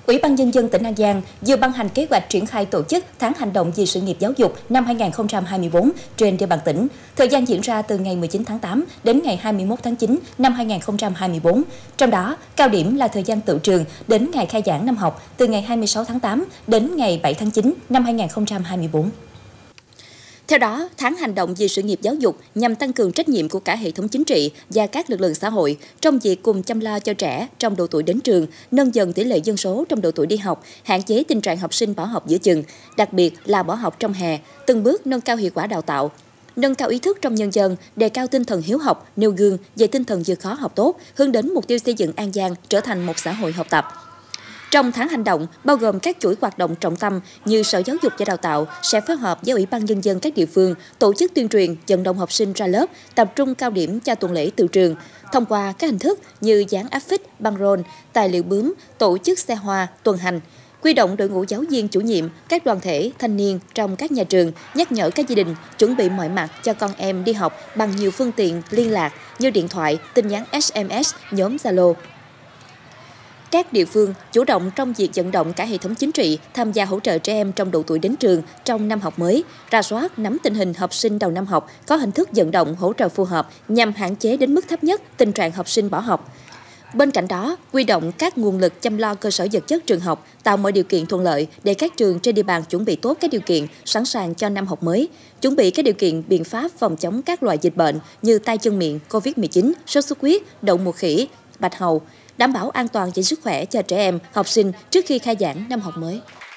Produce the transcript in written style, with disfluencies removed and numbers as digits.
Ủy ban Nhân dân tỉnh An Giang vừa ban hành kế hoạch triển khai tổ chức tháng hành động vì sự nghiệp giáo dục năm 2024 trên địa bàn tỉnh. Thời gian diễn ra từ ngày 19 tháng 8 đến ngày 21 tháng 9 năm 2024. Trong đó, cao điểm là thời gian tựu trường đến ngày khai giảng năm học từ ngày 26 tháng 8 đến ngày 7 tháng 9 năm 2024. Theo đó, tháng hành động vì sự nghiệp giáo dục nhằm tăng cường trách nhiệm của cả hệ thống chính trị và các lực lượng xã hội trong việc cùng chăm lo cho trẻ trong độ tuổi đến trường, nâng dần tỷ lệ dân số trong độ tuổi đi học, hạn chế tình trạng học sinh bỏ học giữa chừng, đặc biệt là bỏ học trong hè, từng bước nâng cao hiệu quả đào tạo, nâng cao ý thức trong nhân dân, đề cao tinh thần hiếu học, nêu gương về tinh thần vượt khó học tốt, hướng đến mục tiêu xây dựng An Giang trở thành một xã hội học tập. Trong tháng hành động, bao gồm các chuỗi hoạt động trọng tâm như Sở Giáo dục và Đào tạo sẽ phối hợp với Ủy ban Nhân dân các địa phương tổ chức tuyên truyền, vận động học sinh ra lớp, tập trung cao điểm cho tuần lễ tựu trường, thông qua các hình thức như dán áp phích, băng rôn, tài liệu bướm, tổ chức xe hoa, tuần hành, huy động đội ngũ giáo viên chủ nhiệm, các đoàn thể, thanh niên trong các nhà trường, nhắc nhở các gia đình chuẩn bị mọi mặt cho con em đi học bằng nhiều phương tiện liên lạc như điện thoại, tin nhắn SMS, nhóm Zalo. Các địa phương chủ động trong việc vận động cả hệ thống chính trị tham gia hỗ trợ trẻ em trong độ tuổi đến trường trong năm học mới, rà soát nắm tình hình học sinh đầu năm học, có hình thức vận động hỗ trợ phù hợp nhằm hạn chế đến mức thấp nhất tình trạng học sinh bỏ học. Bên cạnh đó, huy động các nguồn lực chăm lo cơ sở vật chất trường học, tạo mọi điều kiện thuận lợi để các trường trên địa bàn chuẩn bị tốt các điều kiện sẵn sàng cho năm học mới, chuẩn bị các điều kiện biện pháp phòng chống các loại dịch bệnh như tay chân miệng, Covid-19, sốt xuất huyết, đậu mùa khỉ, bạch hầu, đảm bảo an toàn về sức khỏe cho trẻ em, học sinh trước khi khai giảng năm học mới.